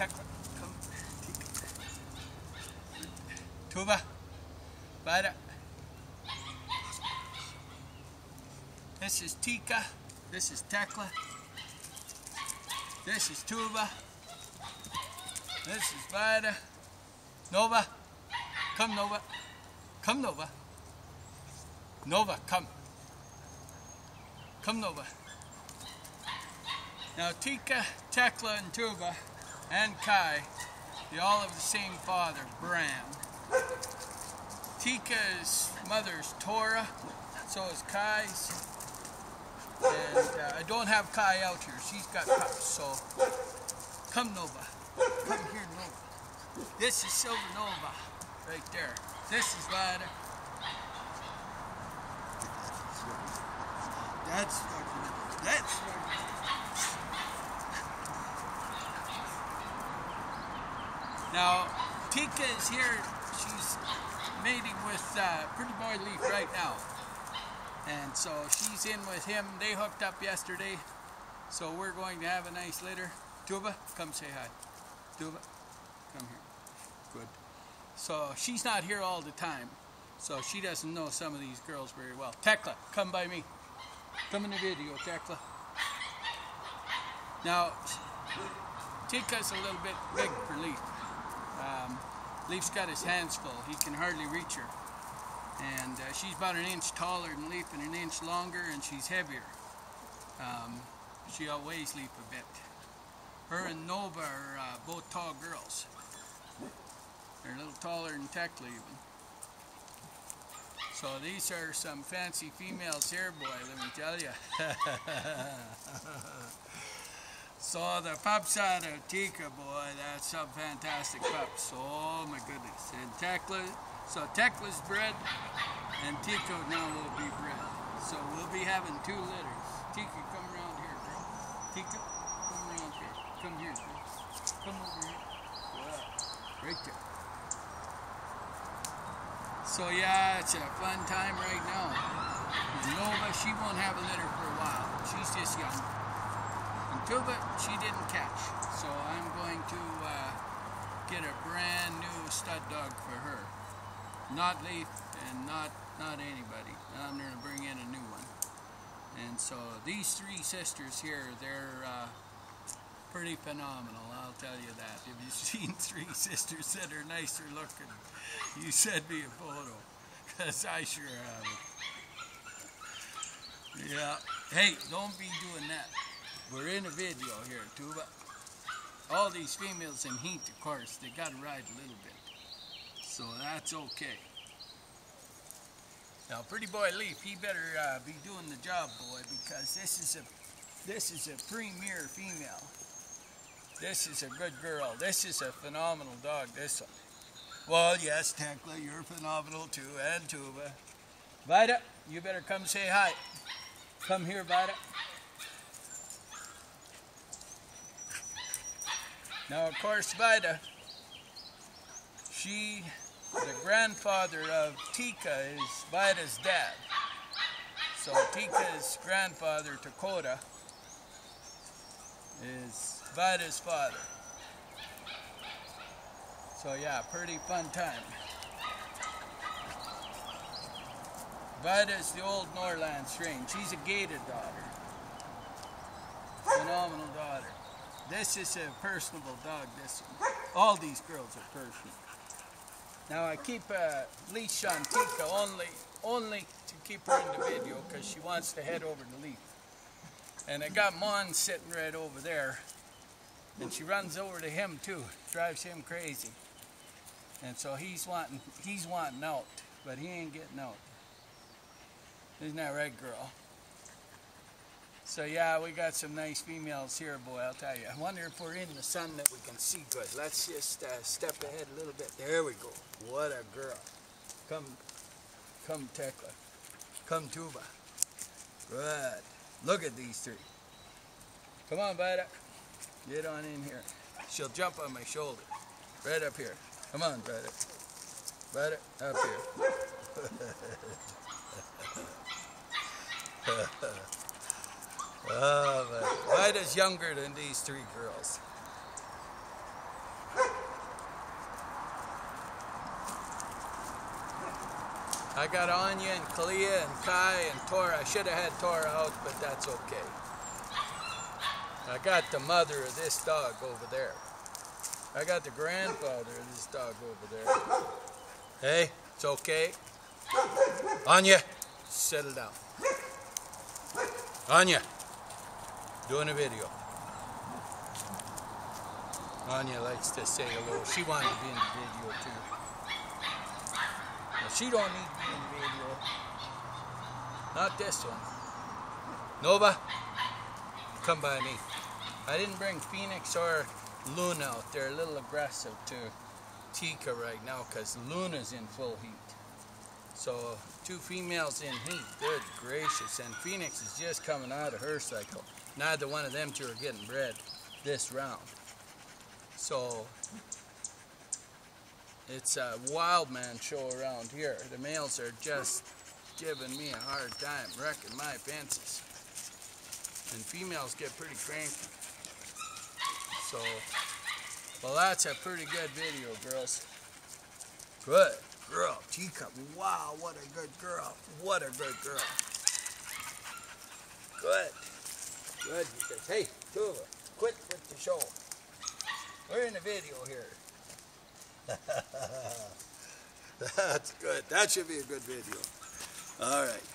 Tekla, come. Tuba, Vita. This is Tika. This is Tekla. This is Tuba. This is Vita. Nova. Come, Nova. Come, Nova. Nova, come. Come, Nova. Now, Tika, Tekla, and Tuba, and Kai, they all have the same father, Bram. Tika's mother's Tora, so is Kai's. And I don't have Kai out here. She's got pups, so come, Nova. Come here, Nova. This is Silver Nova, right there. This is Vita. That's Now, Tika is here. She's mating with Pretty Boy Leaf right now. And so she's in with him. They hooked up yesterday. So we're going to have a nice litter. Tuba, come say hi. Tuba, come here. Good. So she's not here all the time. So she doesn't know some of these girls very well. Tekla, come by me. Come in the video, Tekla. Now, Tika's a little bit big for Leaf. Leaf's got his hands full. He can hardly reach her. And she's about an inch taller than Leaf and an inch longer, and she's heavier. She outweighs Leaf a bit. Her and Nova are both tall girls. They're a little taller than Tekla even. So these are some fancy females here, boy, let me tell you. So the pups out of Tika, boy, that's some fantastic pups. Oh my goodness. And Tekla, so Tekla's bred, and Tika now will be bred. So we'll be having 2 litters. Tika, come around here, girl. Tika, come around here. Come here, girl. Come over here. Yeah, right there. So yeah, it's a fun time right now. And Nova, she won't have a litter for a while. She's just young. And Tuba, she didn't catch. So I'm going to get a brand new stud dog for her. Not Leaf and not anybody. I'm going to bring in a new one. And so these 3 sisters here, they're pretty phenomenal, I'll tell you that. If you've seen 3 sisters that are nicer looking, you send me a photo, because I sure have. Yeah. Hey, don't be doing that. We're in a video here, Tuba. All these females in heat, of course, they got to ride a little bit. So that's okay. Now, Pretty Boy Leaf, he better be doing the job, boy, because this is a premier female. This is a good girl. This is a phenomenal dog, this one. Well, yes, Tekla, you're phenomenal too, and Tuba. Vita, you better come say hi. Come here, Vita. Now, of course, Vita, the grandfather of Tika is Vita's dad. So Tika's grandfather, Dakota, is Vita's father. So yeah, pretty fun time. Vita's the old Norland strain. She's a gated daughter. Phenomenal daughter. This is a personable dog, this one. All these girls are personal. Now I keep a leash on Tika only to keep her in the video because she wants to head over to Leaf. And I got Mon sitting right over there. And she runs over to him too. Drives him crazy. And so he's wanting out, but he ain't getting out. Isn't that right, girl? So yeah, we got some nice females here, boy, I'll tell you. I wonder if we're in the sun that we can see good. Let's just step ahead a little bit. There we go. What a girl. Come Tekla. Come Tuba. Good. Look at these 3. Come on, Vita. Get on in here. She'll jump on my shoulder. Right up here. Come on, Vita. Vita, up here. Oh, but Vita's younger than these 3 girls. I got Anya and Kalia and Kai and Tora. I should have had Tora out, but that's okay. I got the mother of this dog over there. I got the grandfather of this dog over there. Hey, it's okay. Anya, settle down. Anya, doing a video. Anya likes to say hello. She wanted to be in the video too. Well, she don't need to be in the video. Not this one. Nova, come by me. I didn't bring Phoenix or Luna out. They're a little aggressive to Tika right now because Luna's in full heat. So 2 females in heat. Good gracious. And Phoenix is just coming out of her cycle. Neither one of them two are getting bred this round. So it's a wild man show around here. The males are just giving me a hard time, wrecking my fences. And females get pretty cranky. So, well, that's a pretty good video, girls. Good girl, Teacup. Wow, what a good girl. What a good girl. Good. Good. Because, hey, Tuva, quit with the show. We're in a video here. That's good. That should be a good video. All right.